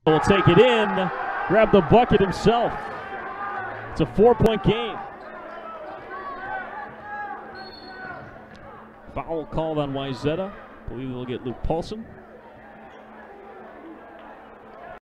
Will take it in, grab the bucket himself. It's a 4-point game. Foul called on Wayzata. I believe they'll get Luke Paulson.